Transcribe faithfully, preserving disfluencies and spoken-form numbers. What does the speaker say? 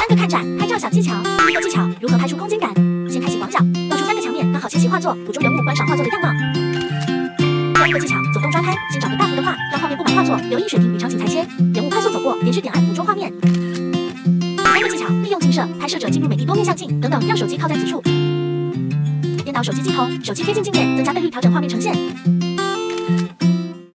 三个看展拍照小技巧。第一个技巧，如何拍出空间感？先开启广角，露出三个墙面，刚好切齐画作，捕捉人物观赏画作的样貌。第二个技巧，走动抓拍，先找个大幅的画，让画面布满画作，留意水平与场景裁切，人物快速走过，连续点按捕捉画面。第三个技巧，利用近摄，拍摄者进入美的多面相镜等等，让手机靠在此处。颠倒手机镜头，手机贴近镜面，增加倍率，调整画面呈现。